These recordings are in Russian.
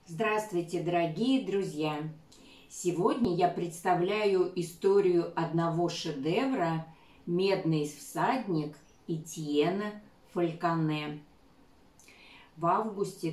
Здравствуйте, дорогие друзья! Сегодня я представляю историю одного шедевра «Медный всадник» Этьена Фальконе. В августе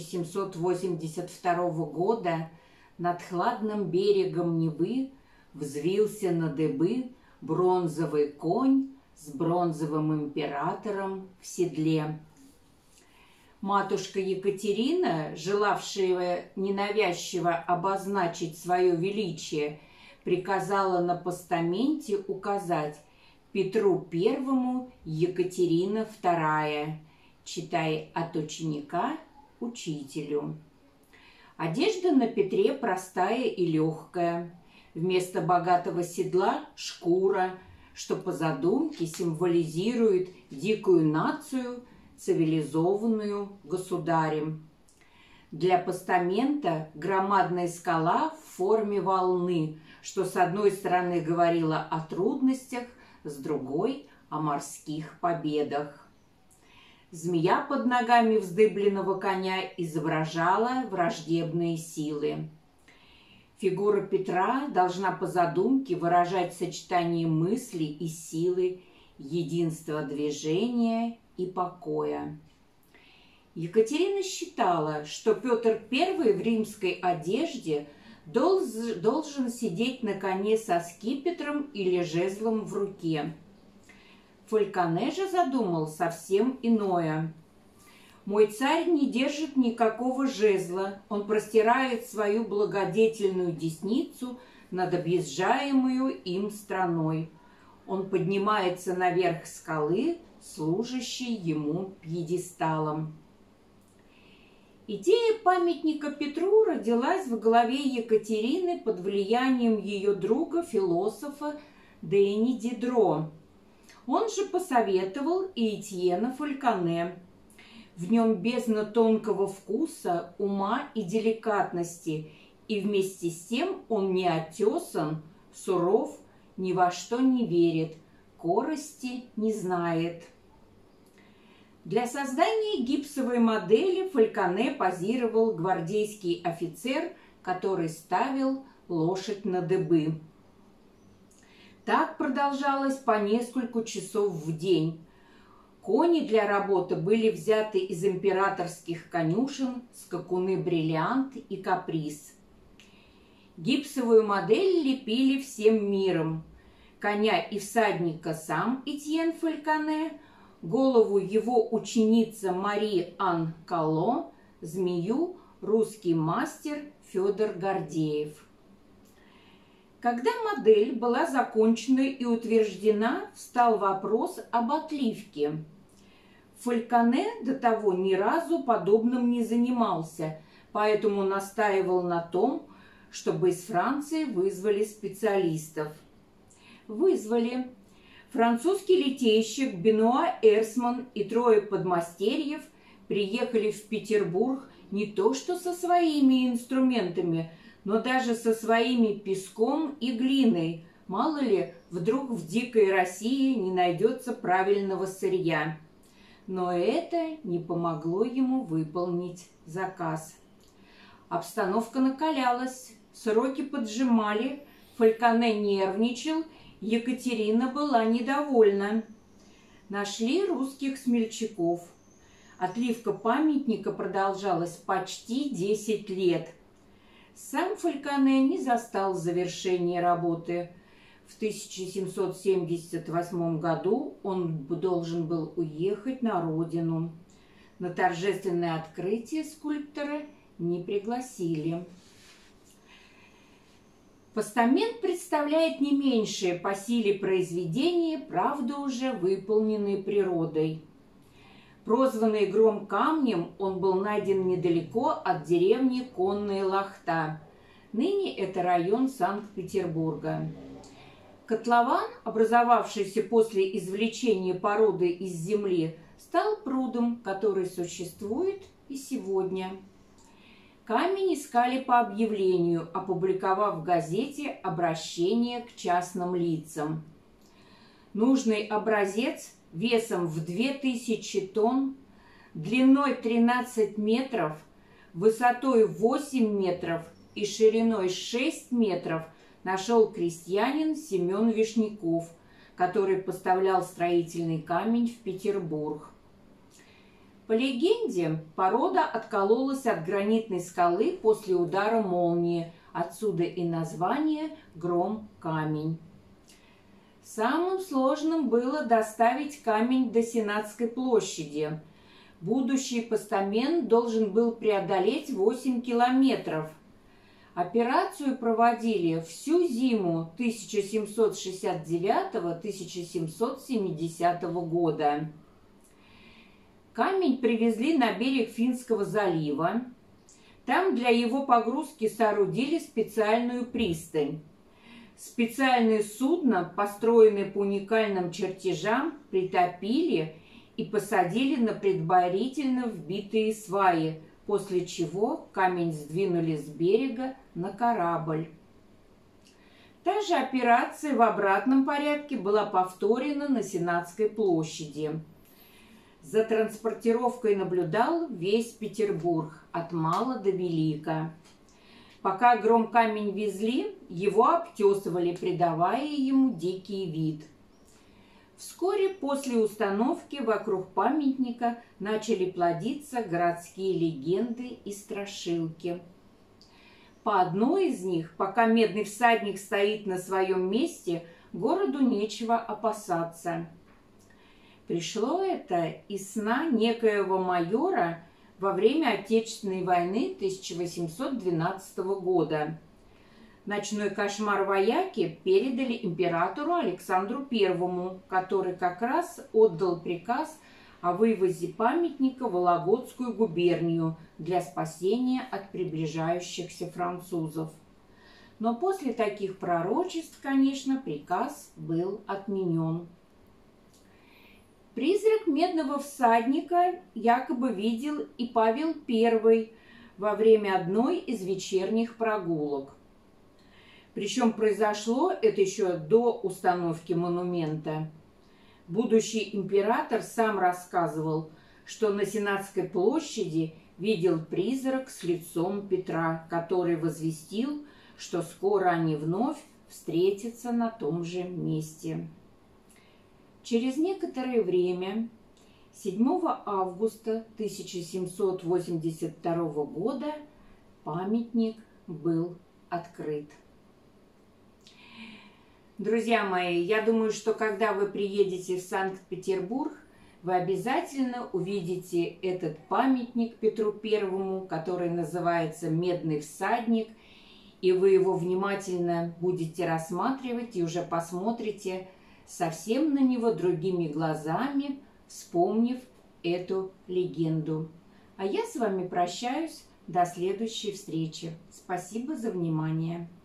1782 года над хладным берегом Невы взвился на дыбы бронзовый конь с бронзовым императором в седле. Матушка Екатерина, желавшая ненавязчиво обозначить свое величие, приказала на постаменте указать Петру Первому Екатерина Вторая, читай от ученика учителю. Одежда на Петре простая и легкая. Вместо богатого седла – шкура, что по задумке символизирует дикую нацию, цивилизованную государем. Для постамента громадная скала в форме волны, что с одной стороны говорило о трудностях, с другой – о морских победах. Змея под ногами вздыбленного коня изображала враждебные силы. Фигура Петра должна по задумке выражать сочетание мысли и силы, единства движения и покоя. Екатерина считала, что Петр I в римской одежде должен сидеть на коне со скипетром или жезлом в руке. Фальконе же задумал совсем иное. «Мой царь не держит никакого жезла, он простирает свою благодетельную десницу над объезжаемую им страной. Он поднимается наверх скалы, служащей ему пьедесталом». Идея памятника Петру родилась в голове Екатерины под влиянием ее друга-философа Дени Дидро. Он же посоветовал и Этьена Фальконе. В нем бездна тонкого вкуса, ума и деликатности, и вместе с тем он не отесан, суров, ни во что не верит, корости не знает. Для создания гипсовой модели Фальконе позировал гвардейский офицер, который ставил лошадь на дыбы. Так продолжалось по несколько часов в день. Кони для работы были взяты из императорских конюшен, скакуны Бриллиант и Каприз. Гипсовую модель лепили всем миром. Коня и всадника сам Этьен Фальконе, голову его ученица Мари Ан Калло, змею русский мастер Федор Гордеев. Когда модель была закончена и утверждена, встал вопрос об отливке. Фальконе до того ни разу подобным не занимался, поэтому настаивал на том, чтобы из Франции вызвали специалистов. Вызвали. Французский литейщик Бенуа Эрсман и трое подмастерьев приехали в Петербург не то что со своими инструментами, но даже со своими песком и глиной. Мало ли, вдруг в дикой России не найдется правильного сырья. Но это не помогло ему выполнить заказ. Обстановка накалялась, сроки поджимали, Фальконе нервничал, Екатерина была недовольна. Нашли русских смельчаков. Отливка памятника продолжалась почти 10 лет. Сам Фальконе не застал завершения работы. В 1778 году он должен был уехать на родину. На торжественное открытие скульптора не пригласили. Постамент представляет не меньшее по силе произведение, правда уже выполненное природой. Прозванный Гром камнем, он был найден недалеко от деревни Конная Лахта. Ныне это район Санкт-Петербурга. Котлован, образовавшийся после извлечения породы из земли, стал прудом, который существует и сегодня. Камень искали по объявлению, опубликовав в газете обращение к частным лицам. Нужный образец весом в 2000 тонн, длиной 13 метров, высотой 8 метров и шириной 6 метров нашел крестьянин Семен Вишняков, который поставлял строительный камень в Петербург. По легенде, порода откололась от гранитной скалы после удара молнии, отсюда и название «Гром-камень». Самым сложным было доставить камень до Сенатской площади. Будущий постамент должен был преодолеть 8 километров. Операцию проводили всю зиму 1769-1770 года. Камень привезли на берег Финского залива. Там для его погрузки соорудили специальную пристань. Специальное судно, построенное по уникальным чертежам, притопили и посадили на предварительно вбитые сваи, после чего камень сдвинули с берега на корабль. Та же операция в обратном порядке была повторена на Сенатской площади. За транспортировкой наблюдал весь Петербург, от мала до велика. Пока гром-камень везли, его обтесывали, придавая ему дикий вид. Вскоре после установки вокруг памятника начали плодиться городские легенды и страшилки. По одной из них, пока медный всадник стоит на своем месте, городу нечего опасаться. Пришло это из сна некоего майора во время Отечественной войны 1812 года. Ночной кошмар вояки передали императору Александру I, который как раз отдал приказ о вывозе памятника в Вологодскую губернию для спасения от приближающихся французов. Но после таких пророчеств, конечно, приказ был отменен. Призрак медного всадника якобы видел и Павел I во время одной из вечерних прогулок. Причем произошло это еще до установки монумента. Будущий император сам рассказывал, что на Сенатской площади видел призрак с лицом Петра, который возвестил, что скоро они вновь встретятся на том же месте. Через некоторое время, 7 августа 1782 года, памятник был открыт. Друзья мои, я думаю, что когда вы приедете в Санкт-Петербург, вы обязательно увидите этот памятник Петру Первому, который называется «Медный всадник», и вы его внимательно будете рассматривать и уже посмотрите совсем на него другими глазами, вспомнив эту легенду. А я с вами прощаюсь до следующей встречи. Спасибо за внимание.